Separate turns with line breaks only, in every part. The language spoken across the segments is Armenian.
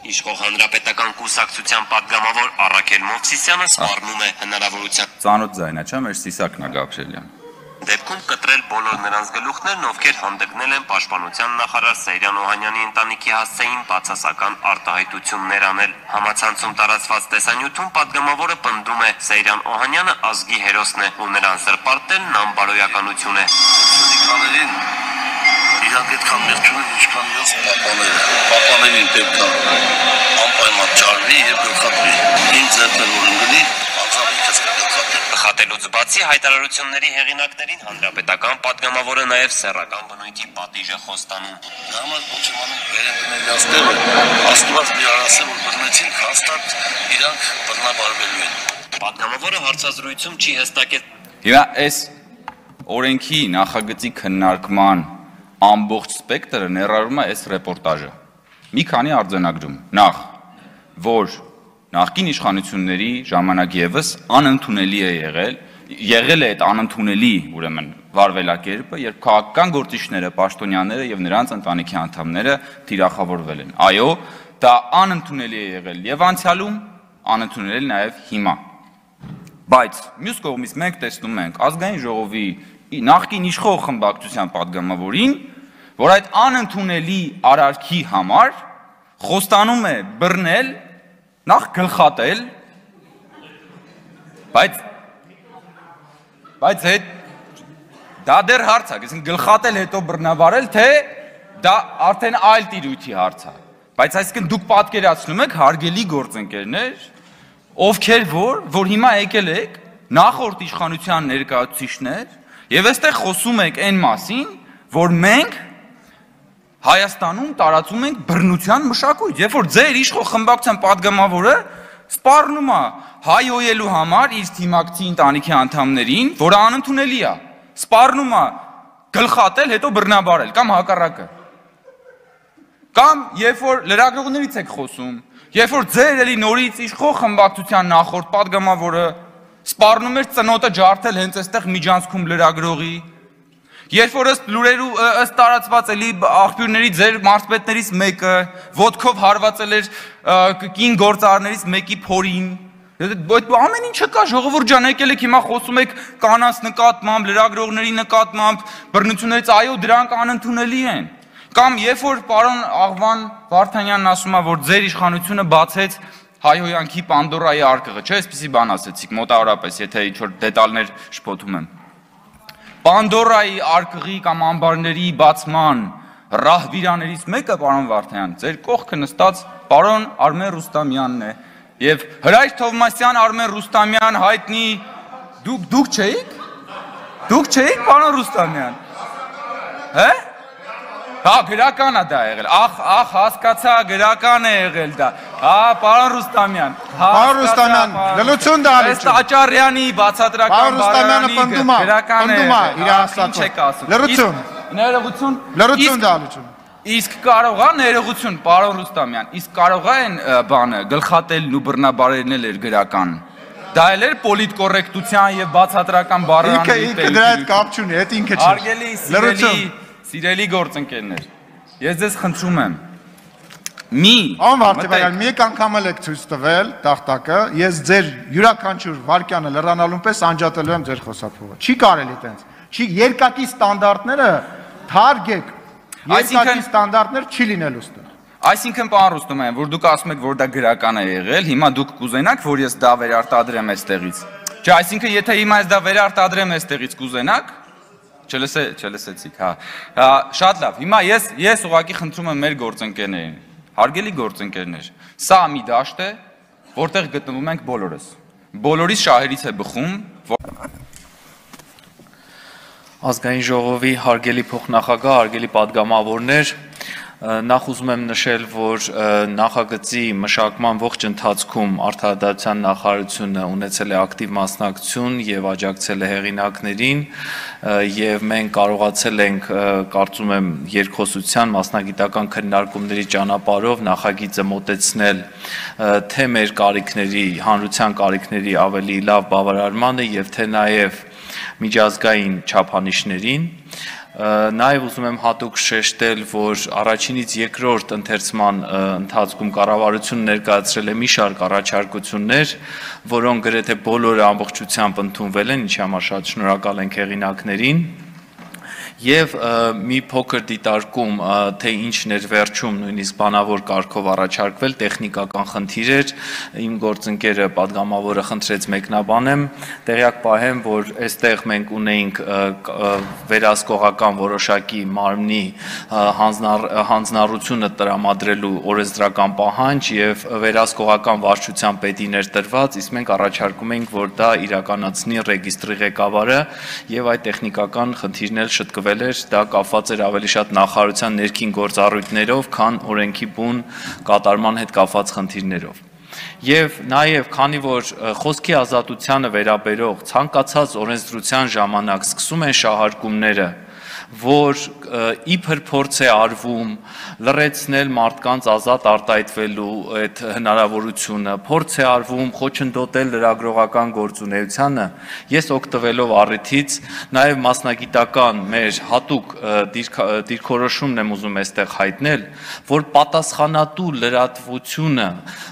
Իշխող հանրապետական կուսակցության պատգամավոր Առաքել Մովսիսյանը սպառնում է հնարավորության
ծանոթ ձայնա, չէ՞, մեր Սիսակն է Գաբրիելյան։
Դեպքում կտրել բոլոր նրանց գլուխներն, ովքեր հանդգնել են պաշտպանության նախարար Սեյրան Օհանյանի ընտանիքի հասցեին բացասական արտահայտություններ անել։ Համացանցում տարածված տեսանյութում պատգամավորը պնդում է Սեյրան Օհանյանը ազգի հերոսն է ու նրան զրպարտելն անբարոյականություն է։
Իրանք այդքան մեղջուն են, ինչքան յոս պապաներին պետք է անպայման ճարվի և գլխատվի։ Իմ ձերտել որ ընգնի, անձավինքս կգլխատվի։
Խատելուց բացի հայտարարությունների հեղինակներին հանրապետական պատգամավորը նաև սեռական բնույթի պատիժ է խոստանում։
Համար ոչեմանում վերենգնել աստեղը, աստված մի արաս է, որ բռնեցին հաստատ իրանք բռնաբարվելու են։
Պատգամավորը հարցազրույցում չի հստակել։
Հիմա այս օրենքի նախագծի քննարկման ամբողջ սպեկտրը ներառում է այս ռեպորտաժը։ Մի քանի արձանագրում։ Նախ, որ նախկին իշխանությունների ժամանակ ևս անընդունելի է եղել է այդ անընդունելի, ուրեմն, վարվելակերպը, երբ քաղաքական գործիչները, պաշտոնյաները եւ նրանց ընտանիքի անդամները թիրախավորվել են։ Այո, դա անընդունելի է եղել եւ անցյալում, անընդունելի նաեւ հիմա։ Բայց մյուս կողմից մենք տեսնում ենք ազգային ժողովի նախկին իշխող խմբակցության պատգամավորին, որ այդ անընդունելի արարքի համար խոստանում է բռնել, նախ գլխատել, բայց դա դեռ հարց է, այսինքն գլխատել հետո բռնաբարել, թե դա արդեն այլ տիրույթի հարց է։ Բայց այսինքն դուք պատկերացնում եք հարգելի գործընկերներ, ովքեր որ հիմա եկել եք նախորդ իշխանության ներկայացուցիչներ եւ այստեղ խոսում եք այն մասին, որ մենք Հայաստանում տարածում ենք բռնության մշակույթ, երբ որ ձեր իշխող խմբակցության պատգամավորը սպառնում է հայոյելու համար իր թիմակցի ընտանիքի անդամներին, որը անընդունելի է, սպառնում է գլխատել, հետո բռնաբարել կամ հակառակը։ Կամ երբ որ լրագրողներից եք խոսում, երբ որ ձեր էլի նորից իշխող խմբակցության նախորդ պատգամավորը սպառնում էր ծնոտը ջարդել հենց այստեղ միջանցքում լրագրողի, երբ որ ըստ տարածված էլի աղբյուրների ձեր մարզպետներից մեկը ոտքով հարվածել էր կին գործարարներից մեկի փորին, ամեն ինչը կա, ժողովուրդ ջան, եկել եք հիմա խոսում եք կանանց նկատմամբ, լրագրողների նկատմամբ, բռնություններից, այո, դրանք անընդունելի են։ Կամ երբ որ պարոն Աղվան Վարդանյանն ասում է, որ ձեր իշխանությունը բացեց հայհոյանքի Պանդորայի արկղը, չէ, այսպիսի բան ասեցիք, մոտավորապես, եթե ինչ-որ դետալներ շփոթում եմ։ Պանդորայի արկղի կամ ամբարների բացման ռահվիրաներից մեկը, պարոն Վարդանյան, ձեր կողքը նստած պարոն Արմեն Ռուստամյանն է։ Եվ Հրայր Թովմասյան, Արմեն Ռուստամյան հայտնի, դուք չէիք, պարոն Ռուստամյան, հե՞։ Հա, գրական է դա եղել, ախ, հասկացա, գրական է եղել դա, հա, պարոն Ռուստամյան,
պարոն Ռուստամյան, լլություն դա ալիչում,
Ըստ Աճարյանի բացատրական բարարանի գրական է եղել,
լրություն դա ալիչում,
իսկ կարող է ներողություն, պարոն Ռուստամյան, իսկ կարող է այն բանը գլխատելն ու բռնաբարելն էր գրական, դա էլ էր պոլիտկոռեկտության և բացատրական բարարանի
ինքը դրա հետ կապ չունի, հետ ինքը չէ,
Սիրելի գործընկերներ, ես ձեզ խնդրում եմ,
Պարոն Վարդանյան, մի անգամ էլ եք ցույց տվել տախտակը, ես ձեր յուրաքանչյուր վայրկյանը լրանալուն պես անջատելու եմ ձեր խոսափողը, չի կարելի տենց, երկակի ստանդարտները թարգեք, երկակի ստանդարտներ չի լինելու ստեղ։
Այսինքն, պարոն Ռուստամյան, որ դուք ասում եք, որ դա գրական է եղել, հիմա դուք կուզենաք, որ ես դա վերարտադրեմ այստեղից։ Չէ, այսինքն, եթե հիմա ես դա վերարտադրեմ այստեղից կուզենաք, չլսեցիք, հա, շատ լավ, հիմա ես ուղղակի խնդրում եմ մեր գործընկերներին, հարգելի գործընկերներ, սա մի դաշտ է, որտեղ գտնվում ենք բոլորս, բոլորիս շահերից է բխում,
Ազգային ժողովի հարգելի փոխնախագահ, հարգելի պատգամավորներ, նախ ուզում եմ նշել, որ նախագծի մշակման ողջ ընթացքում Արդարադատության նախարարությունը ունեցել է ակտիվ մասնակցություն եւ աջակցել է հեղինակներին եւ մենք կարողացել ենք, կարծում եմ, երկխոսության մասնագիտական քննարկումների ճանապարհով նախագիծը մոտեցնել թե մեր կարիքների, հանրության կարիքների ավելի լավ բավարարմանը եւ թե նաեւ միջազգային չափանիշներին Նաև ուզում եմ հատուկ շեշտել, որ առաջինից երկրորդ ընթերցման ընթացքում կառավարությունը ներկայացրել է մի շարք առաջարկություններ, որոնք գրեթե բոլորը ամբողջությամբ ընդունվել են, ինչի համար շատ շնորհակալ ենք հեղինակներին։ Եվ մի փոքր դիտարկում, թե ինչն էր վերջում նույնիսկ բանավոր կարգով առաջարկվել, տեխնիկական խնդիր էր, իմ գործընկերը պատգամավորը խնդրեց մեկնաբանեմ, տեղյակ պահեմ, որ այստեղ մենք ունեինք վերահսկողական որոշակի մարմնի հանձնառությունը տրամադրելու օրենսդրական պահանջ եւ վերահսկողական վարչության պետին էր տրված, իսկ մենք առաջարկում ենք, որ դա իրականացնի ռեգիստրի ղեկավարը եւ այդ տեխնիկական խնդիրն էլ շտկվել էր, դա կապված էր ավելի շատ նախարարության ներքին գործառույթներով, քան օրենքի բուն կատարման հետ կապված խնդիրներով։ Եվ նաև, քանի որ խոսքի ազատությանը վերաբերող ցանկացած օրենսդրության ժամանակ սկսում են շահարկումները, որ իբր փորձ է արվում լրացնել մարդկանց ազատ արտահայտվելու այդ հնարավորությունը, փորձ է արվում խոչընդոտել լրագրողական գործունեությանը, ես օգտվելով առիթից նաև մասնագիտական մեր հատուկ դիրքորոշումն եմ ուզում այստեղ հայտնել, որ պատասխանատու լրատվությունը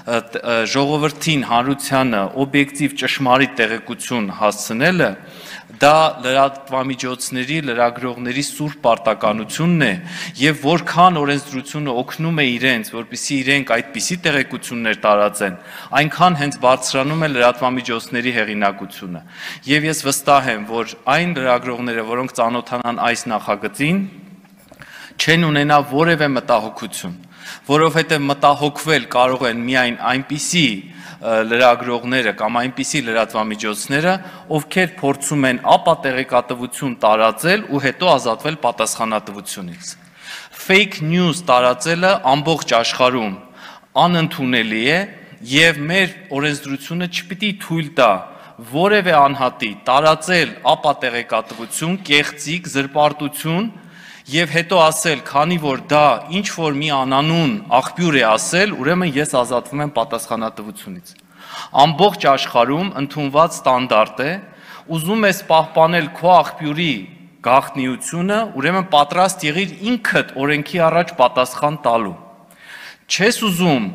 ժողովրդին, հանրությանը օբյեկտիվ ճշմարիտ տեղեկություն հասցնելը դա լրատվամիջոցների, լրագրողների սուրբ պարտականությունն է եւ որքան օրենսդրությունը օգնում է իրենց, որպեսզի իրենք այդպիսի տեղեկություններ տարածեն, այնքան հենց բարձրանում է լրատվամիջոցների հեղինակությունը։ Եվ ես վստահ եմ, որ այն լրագրողները, որոնք ծանոթանան այս նախագծին, չեն ունենա որևէ մտահոգություն, որովհետեւ մտահոգվել կարող են միայն այնպիսի լրագրողները կամ այնպիսի լրատվամիջոցները, ովքեր փորձում են ապա տեղեկատվություն տարածել ու հետո ազատվել պատասխանատվությունից։ Fake news տարածելը ամբողջ աշխարհում անընդունելի է եւ մեր օրենսդրությունը չպիտի թույլ տա որևէ անհատի տարածել ապա տեղեկատվություն, կեղծիք, զրպարտություն եւ հետո ասել, քանի որ դա ինչ որ մի անանուն աղբյուր է ասել, ուրեմն ես ազատվում եմ պատասխանատվությունից։ Ամբողջ աշխարհում ընդունված ստանդարտ է, ուզում ես պահպանել քո աղբյուրի գաղտնիությունը, ուրեմն պատրաստ եղիր ինքդ օրենքի առաջ պատասխան տալու։ Չես ուզում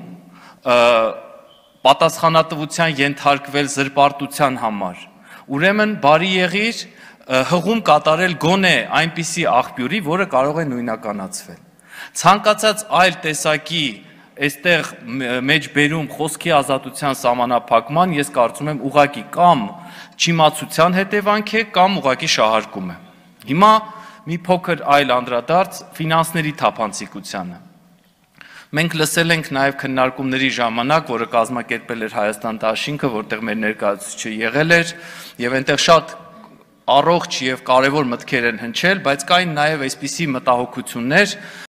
պատասխանատվության ենթարկվել զրպարտության համար, ուրեմն բարի եղիր հղում կատարել գոնե այնպիսի աղբյուրի, որը կարող է նույնականացվել։ Ցանկացած այլ տեսակի այստեղ մեջ բերում խոսքի ազատության սահմանափակման, ես կարծում եմ ուղղակի կամ չիմացության հետևանք է, կամ ուղղակի շահարկում է։ Հիմա մի փոքր այլ անդրադարձ ֆինանսների թափանցիկությանը։ Մենք լսել ենք նաև քննարկումների ժամանակ, որը կազմակերպել էր Հայաստան դաշինքը, որտեղ մեր ներկայացուցիչը եղել էր, եւ այնտեղ շատ առողջ եւ կարեւոր մտքեր են հնչել, բայց կային նաեւ այսպիսի մտահոգություններ,